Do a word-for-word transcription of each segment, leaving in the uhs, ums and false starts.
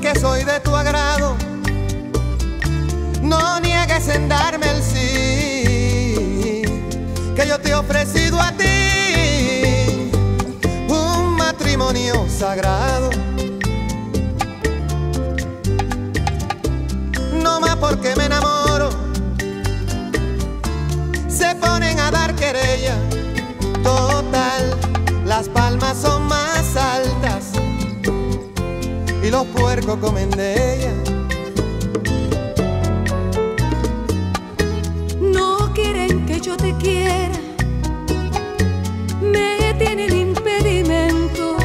que soy de tu agrado, no niegues en darme el sí, que yo te he ofrecido a ti un matrimonio sagrado. No más porque me enamoro, se ponen a dar querella. Total, las palmas son más altas y los puercos comen de ella. No quieren que yo te quiera, me tienen impedimento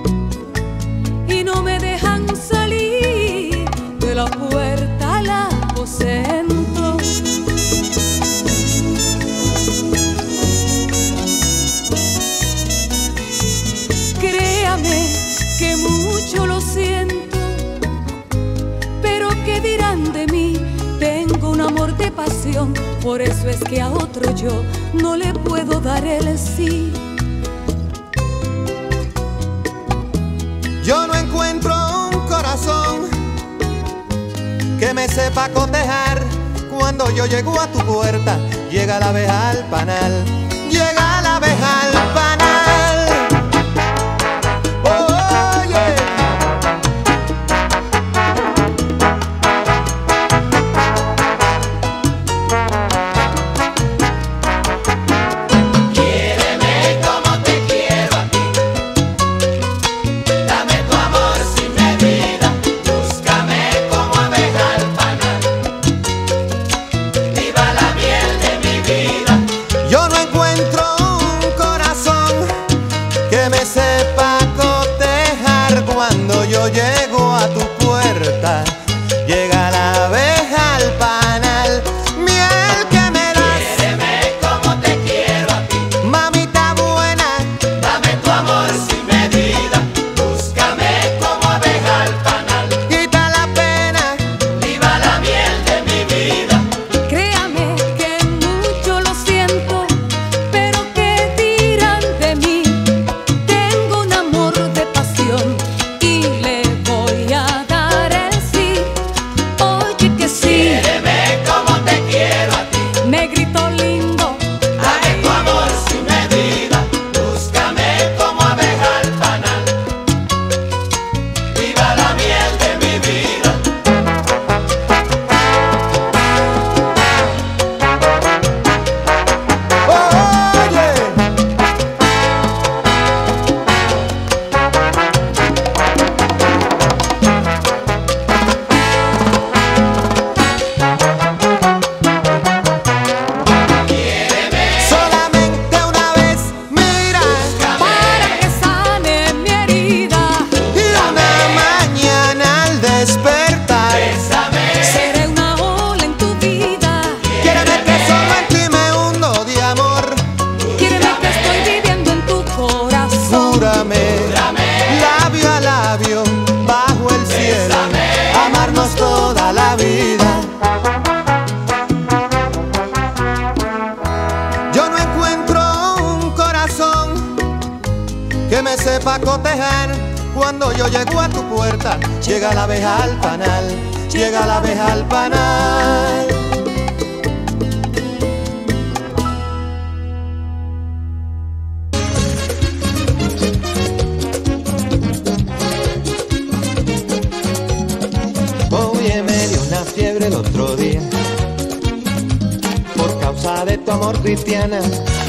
y no me dejan salir de la puerta al aposento. Créame que mucho lo siento, pero ¿qué dirán de mí? Tengo un amor de pasión, por eso es que a otro yo no le puedo dar el sí. Yo no encuentro un corazón que me sepa cotejar. Cuando yo llego a tu puerta, llega la abeja al panal, llega la abeja al panal. Yo llego a tu puerta, llega la abeja al panal, miel que me das. Quiéreme como te quiero a ti, mamita buena, dame tu amor sin medida, búscame como abeja al panal, quita la pena, viva la miel de mi vida. Créame que mucho lo siento, pero ¿qué dirán de mí? Tengo un amor de pasión y le voy a dar el sí. Oye que sí, Quiéreme como te quiero a ti, negrito lindo, dame tu amor sin medida, búscame como abeja al panal, viva la miel de mi vida. oye. Solamente una vez, mira, para que sane mi herida. y una mañana al despertar, Bésame, Seré una ola en tu vida. quiéreme que solo en ti me hundo de amor. Quiéreme que estoy viviendo en tu corazón. Júrame, labio a labio, bajo el cielo, amarnos toda la vida. Yo no encuentro un corazón que me sepa cotejar. Cuando yo llego a tu puerta, llega la abeja al panal, llega la abeja al panal. Oye, me dio una fiebre el otro día por causa de tu amor, Cristiana.